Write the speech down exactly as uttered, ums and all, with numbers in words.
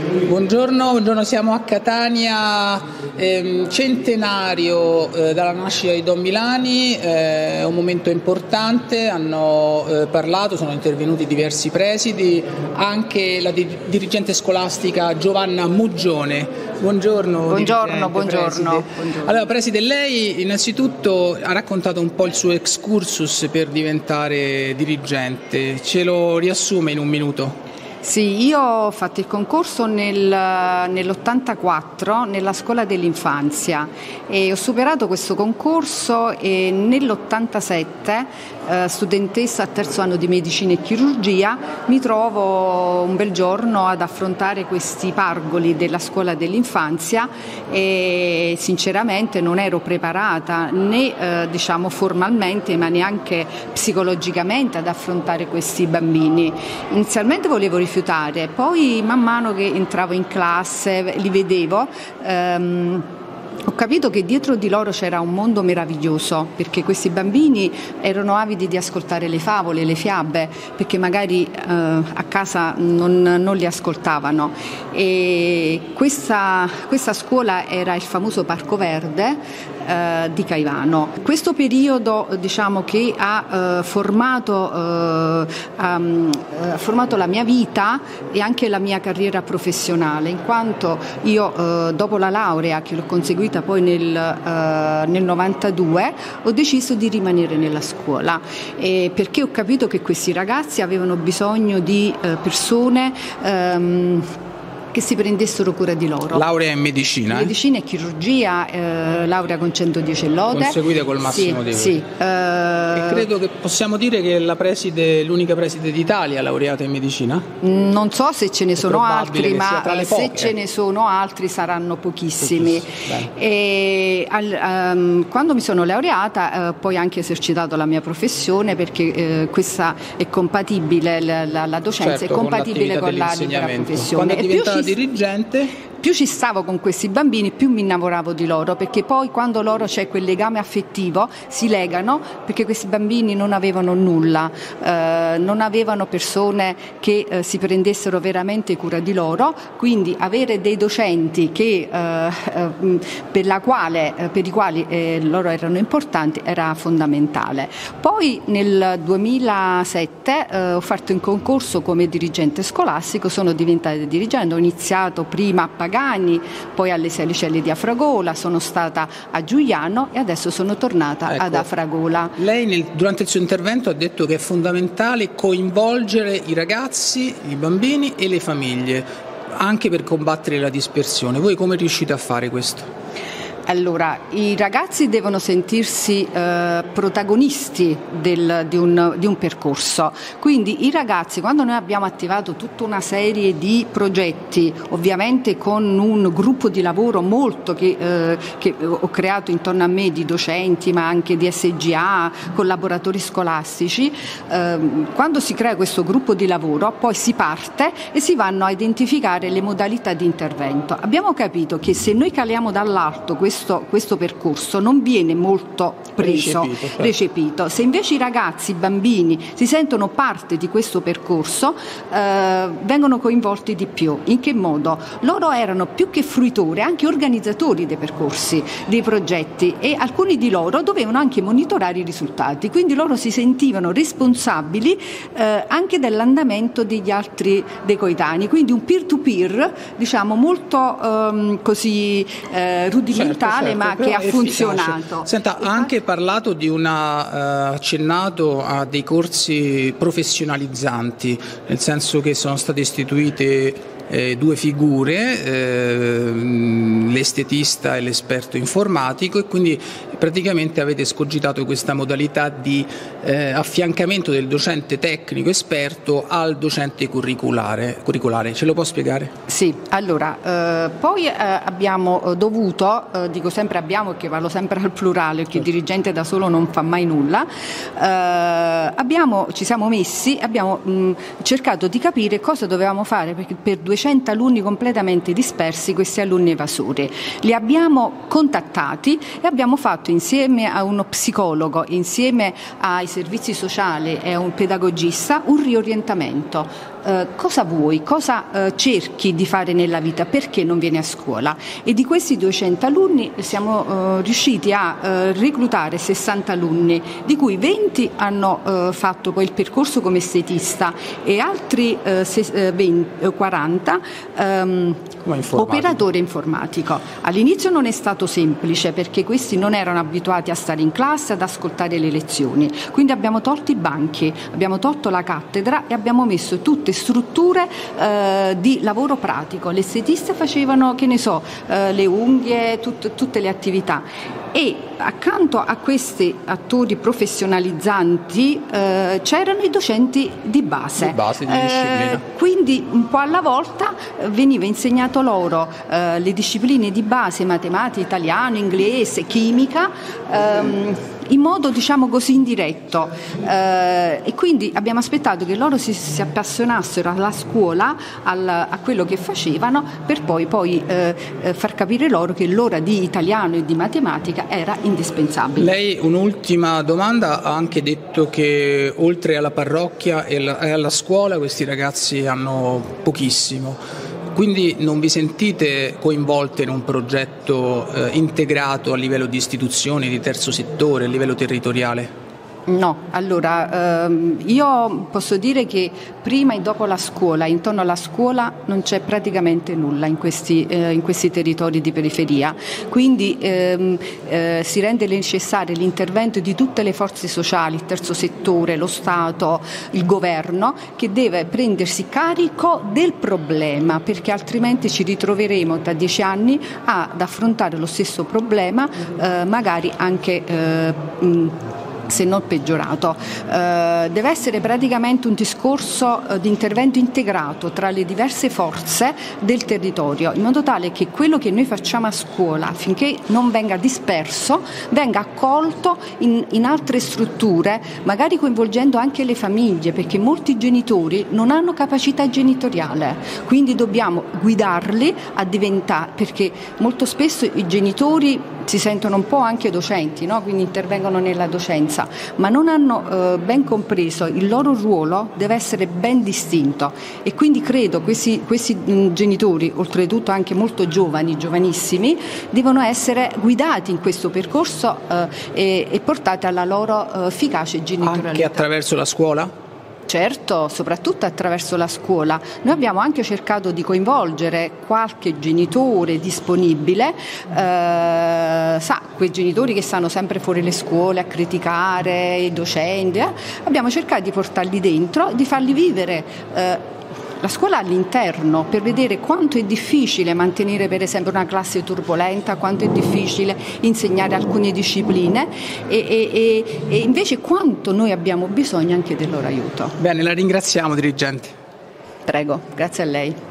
Buongiorno, buongiorno, siamo a Catania, ehm, centenario eh, dalla nascita di Don Milani, eh, è un momento importante, hanno eh, parlato, sono intervenuti diversi presidi, anche la di- dirigente scolastica Giovanna Muggione. Buongiorno. Buongiorno, buongiorno, buongiorno. Allora, preside, lei innanzitutto ha raccontato un po' il suo excursus per diventare dirigente, ce lo riassume in un minuto? Sì, io ho fatto il concorso nel, nell'ottantaquattro nella scuola dell'infanzia e ho superato questo concorso e nell'ottantasette, eh, studentessa a terzo anno di medicina e chirurgia, mi trovo un bel giorno ad affrontare questi pargoli della scuola dell'infanzia e sinceramente non ero preparata né eh, diciamo formalmente ma neanche psicologicamente ad affrontare questi bambini. Inizialmente volevo rifiutare, poi man mano che entravo in classe li vedevo, ehm, ho capito che dietro di loro c'era un mondo meraviglioso, perché questi bambini erano avidi di ascoltare le favole, le fiabe, perché magari eh, a casa non, non li ascoltavano. E questa, questa scuola era il famoso Parco Verde eh, di Caivano. Questo periodo, diciamo, che ha, eh, formato, eh, ha eh, formato la mia vita e anche la mia carriera professionale, in quanto io eh, dopo la laurea che l'ho conseguita poi nel, eh, nel novantadue ho deciso di rimanere nella scuola eh, perché ho capito che questi ragazzi avevano bisogno di eh, persone ehm, che si prendessero cura di loro. Laurea in medicina? In medicina e chirurgia, eh, laurea con centodieci lode. Conseguite col massimo sì, dei sì, eh... E credo che possiamo dire che la preside, l'unica preside d'Italia laureata in medicina? Non so se ce ne È sono altri, ma se poche. ce ne sono altri saranno pochissimi. E al, um, quando mi sono laureata, eh, poi anche esercitato la mia professione, perché eh, questa è compatibile, la, la, la docenza certo, è compatibile con, con la libera professione. Quando è diventata ci... dirigente? Più ci stavo con questi bambini, più mi innamoravo di loro, perché poi quando loro c'è quel legame affettivo si legano, perché questi bambini non avevano nulla, eh, non avevano persone che eh, si prendessero veramente cura di loro, quindi avere dei docenti che, eh, eh, per, la quale, eh, per i quali eh, loro erano importanti era fondamentale. Poi nel duemilasette eh, ho fatto un concorso come dirigente scolastico, sono diventata dirigente, ho iniziato prima a Pagani, poi alle Salicelli di Afragola, sono stata a Giuliano e adesso sono tornata ecco, ad Afragola. Lei nel, durante il suo intervento ha detto che è fondamentale coinvolgere i ragazzi, i bambini e le famiglie, anche per combattere la dispersione. Voi come riuscite a fare questo? Allora, i ragazzi devono sentirsi eh, protagonisti del, di, un, di un percorso, quindi i ragazzi, quando noi abbiamo attivato tutta una serie di progetti, ovviamente con un gruppo di lavoro molto che, eh, che ho creato intorno a me di docenti ma anche di S G A, collaboratori scolastici, eh, quando si crea questo gruppo di lavoro poi si parte e si vanno a identificare le modalità di intervento. Abbiamo capito che se noi caliamo dall'alto questo Questo, questo percorso non viene molto preso, recepito, certo. recepito. Se invece i ragazzi, i bambini si sentono parte di questo percorso, eh, vengono coinvolti di più. In che modo? Loro erano più che fruitori, anche organizzatori dei percorsi, dei progetti, e alcuni di loro dovevano anche monitorare i risultati, quindi loro si sentivano responsabili eh, anche dell'andamento degli altri dei coetanei, quindi un peer to peer, diciamo molto ehm, così eh, rudimentale. Certo, certo, ma che ha funzionato. Senta, ha anche parlato di una, uh, accennato a dei corsi professionalizzanti, nel senso che sono state istituite eh, due figure, eh, l'estetista e l'esperto informatico, e quindi praticamente avete escogitato questa modalità di eh, affiancamento del docente tecnico esperto al docente curriculare. curriculare. Ce lo può spiegare? Sì, allora, eh, poi eh, abbiamo dovuto, eh, dico sempre abbiamo perché parlo sempre al plurale, perché il dirigente da solo non fa mai nulla, eh, abbiamo, ci siamo messi e abbiamo mh, cercato di capire cosa dovevamo fare perché per duecento alunni completamente dispersi, questi alunni evasori. Li abbiamo contattati e abbiamo fatto insieme a uno psicologo, insieme ai servizi sociali e a un pedagogista un riorientamento. eh, cosa vuoi, cosa eh, cerchi di fare nella vita, perché non vieni a scuola? E di questi duecento alunni siamo eh, riusciti a eh, reclutare sessanta alunni, di cui venti hanno eh, fatto poi il percorso come estetista e altri eh, se, venti, quaranta ehm, operatore informatico. All'inizio non è stato semplice perché questi non erano abituati a stare in classe, ad ascoltare le lezioni, quindi abbiamo tolto i banchi, abbiamo tolto la cattedra e abbiamo messo tutte strutture eh, di lavoro pratico. Le estetiste facevano, che ne so, eh, le unghie, tut, tutte le attività, e accanto a questi attori professionalizzanti eh, c'erano i docenti di base, di base di disciplina. Eh, quindi un po' alla volta veniva insegnato loro eh, le discipline di base, matematica, italiano, inglese, chimica, ehm, in modo diciamo così indiretto, eh, e quindi abbiamo aspettato che loro si, si appassionassero alla scuola, al, a quello che facevano, per poi, poi eh, far capire loro che l'ora di italiano e di matematica era indispensabile. Lei, un'ultima domanda, ha anche detto che oltre alla parrocchia e alla scuola questi ragazzi hanno pochissimo. Quindi non vi sentite coinvolte in un progetto eh, integrato a livello di istituzioni, di terzo settore, a livello territoriale? No, allora ehm, io posso dire che prima e dopo la scuola, intorno alla scuola non c'è praticamente nulla in questi, eh, in questi territori di periferia, quindi ehm, eh, si rende necessario l'intervento di tutte le forze sociali, il terzo settore, lo Stato, il governo, che deve prendersi carico del problema, perché altrimenti ci ritroveremo tra dieci anni ad affrontare lo stesso problema, eh, magari anche eh, mh, se non peggiorato. Eh, deve essere praticamente un discorso eh, di intervento integrato tra le diverse forze del territorio, in modo tale che quello che noi facciamo a scuola, finché non venga disperso, venga accolto in, in altre strutture, magari coinvolgendo anche le famiglie, perché molti genitori non hanno capacità genitoriale, quindi dobbiamo guidarli a diventare, perché molto spesso i genitori si sentono un po' anche docenti, no? Quindi intervengono nella docenza, ma non hanno eh, ben compreso il loro ruolo, deve essere ben distinto, e quindi credo questi, questi mh, genitori, oltretutto anche molto giovani, giovanissimi, devono essere guidati in questo percorso eh, e, e portati alla loro eh, efficace genitorialità. Anche attraverso la scuola? Certo, soprattutto attraverso la scuola. Noi abbiamo anche cercato di coinvolgere qualche genitore disponibile, eh, sa, quei genitori che stanno sempre fuori le scuole a criticare i docenti, eh? Abbiamo cercato di portarli dentro, di farli vivere eh, la scuola all'interno, per vedere quanto è difficile mantenere per esempio una classe turbolenta, quanto è difficile insegnare alcune discipline e, e, e invece quanto noi abbiamo bisogno anche del loro aiuto. Bene, la ringraziamo dirigente. Prego, grazie a lei.